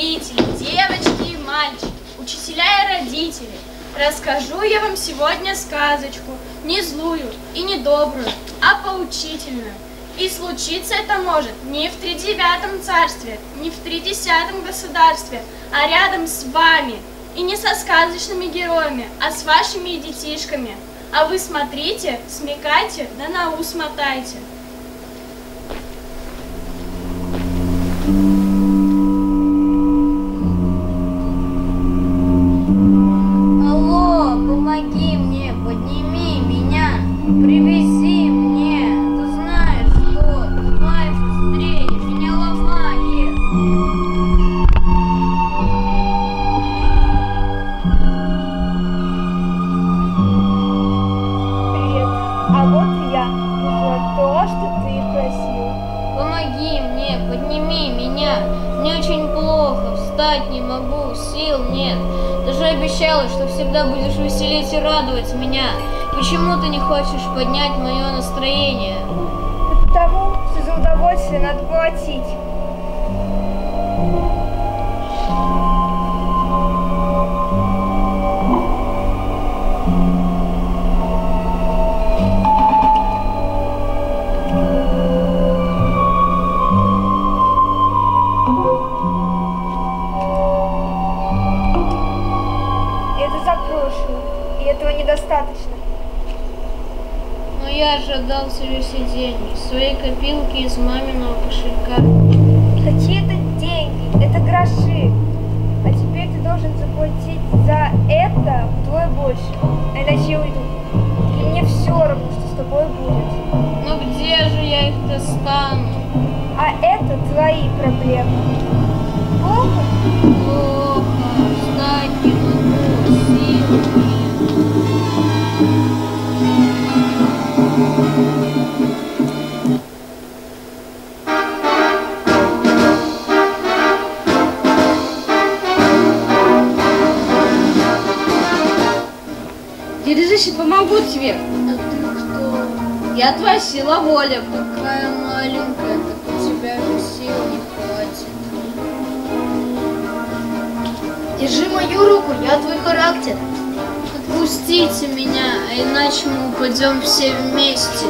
зрители, девочки и мальчики, учителя и родители, расскажу я вам сегодня сказочку, не злую и не добрую, а поучительную. И случиться это может не в 39-м царстве, не в 30-м государстве, а рядом с вами. И не со сказочными героями, а с вашими детишками. А вы смотрите, смекайте, да на ус мотайте. Алло, помоги мне, подними меня, привези мне. Ты знаешь что? Давай быстрее, меня ломает. Привет. А вот и я. Вызвала то, что ты просил. Помоги мне, подними меня. Мне очень плохо, встать не могу, сил нет. Ты же обещала, что всегда будешь веселить и радовать меня. Почему ты не хочешь поднять мое настроение? Да потому, что за удовольствие надо платить. Это за прошлое, и этого недостаточно. Но я же отдал себе все деньги, свои копилки из маминого кошелька. Какие это деньги? Это гроши. А теперь ты должен заплатить за это вдвое больше. Иначе я уйду. И мне все равно, что с тобой будет. Но где же я их достану? А это твои проблемы. Плохо? Плохо, встать не могу, сил нет. Держись, помогу тебе. А ты кто? Я твоя сила воли. Какая маленькая, так у тебя же сил не хватит. Держи мою руку, я твой характер. Отпустите меня, а иначе мы упадем все вместе.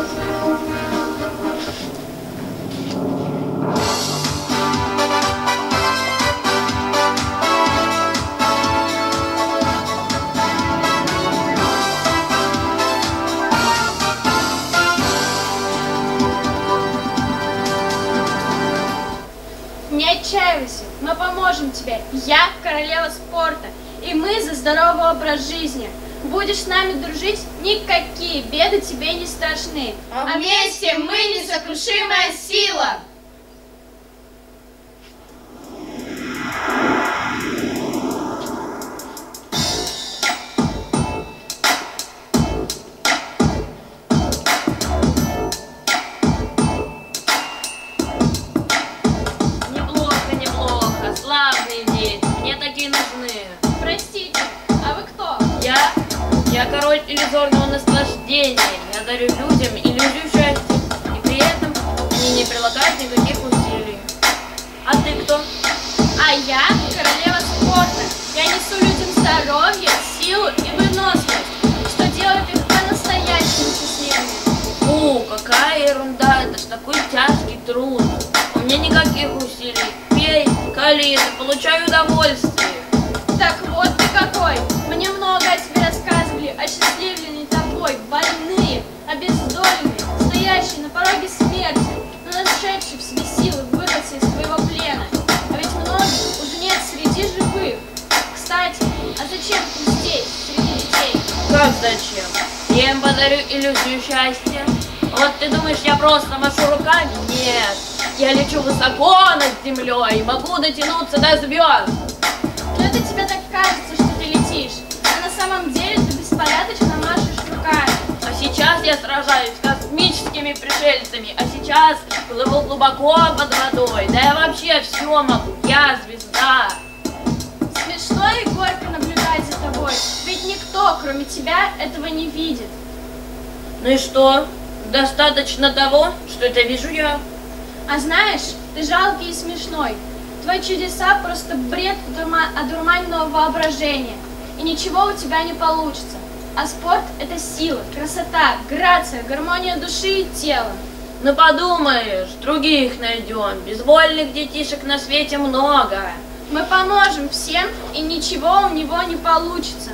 Не отчаивайся, мы поможем тебе. Я королева спорта, и мы за здоровый образ жизни. Будешь с нами дружить, никакие беды тебе не страшны. А вместе мы несокрушимая сила. Неплохо, славные дети, мне такие нужны. Простите, а вы кто? Я король иллюзорного наслаждения. Я дарю людям иллюзию счастья, и при этом они не прилагают никаких усилий. А ты кто? А я королева спорта. Я несу людям здоровье, силу и выносливость, что делает их по-настоящему счастливыми. Фу, какая ерунда, это ж такой тяжкий труд. У меня никаких усилий. Пей, кали, получаю удовольствие. Так вот ты какой! Мне много о тебе рассказывали, осчастливленные тобой, больные, обездоленные, стоящие на пороге смерти, но нашедшие в себе силы вырваться из твоего плена. А ведь многих уже нет среди живых. Кстати, а зачем ты здесь, среди детей? Как зачем? Я им подарю иллюзию счастья. Вот ты думаешь, я просто машу руками? Нет. Я лечу высоко над землей и могу дотянуться до звезд. Но это тебе так кажется, что ты летишь, а на самом деле ты беспорядочно машешь руками. А сейчас я сражаюсь с космическими пришельцами, а сейчас плыву глубоко под водой. Да я вообще все могу, я звезда. Смешно и горько наблюдать за тобой, ведь никто, кроме тебя, этого не видит. Ну и что? Достаточно того, что это вижу я. А знаешь, ты жалкий и смешной. Твои чудеса просто бред одурманенного воображения. И ничего у тебя не получится. А спорт – это сила, красота, грация, гармония души и тела. Ну подумаешь, других найдем. Безвольных детишек на свете много. Мы поможем всем, и ничего у него не получится.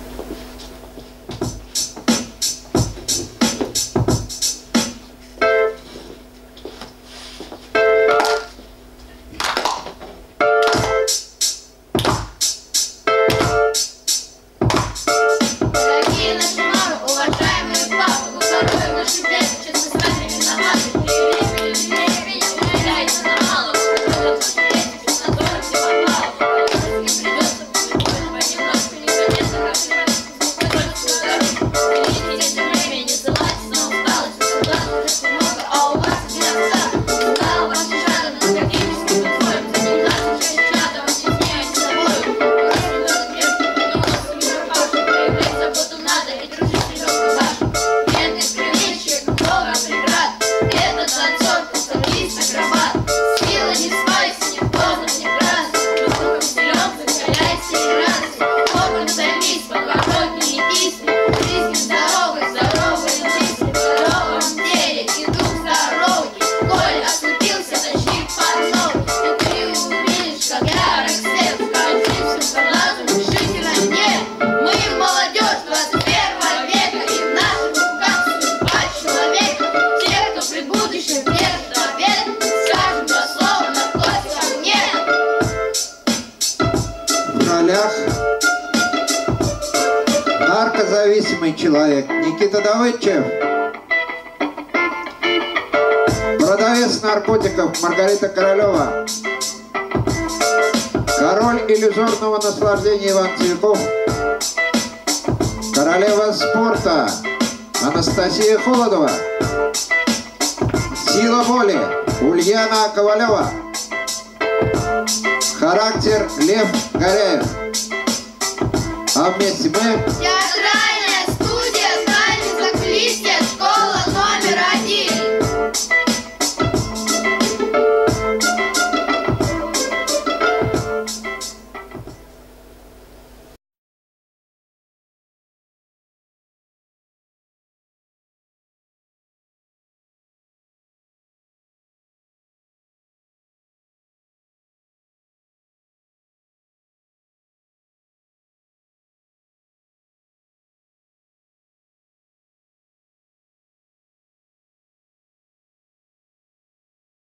Наркозависимый человек Никита Давыдчев. Продавец наркотиков Маргарита Королева. Король иллюзорного наслаждения Иван Цветков. Королева спорта Анастасия Холодова. Сила воли Ульяна Ковалева. Характер Лев Горяев. А вместе мы...